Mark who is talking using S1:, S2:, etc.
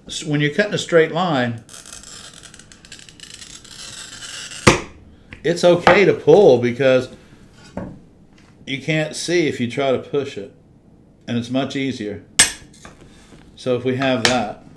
S1: when you're cutting a straight line, it's okay to pull because you can't see if you try to push it, and it's much easier. So if we have that,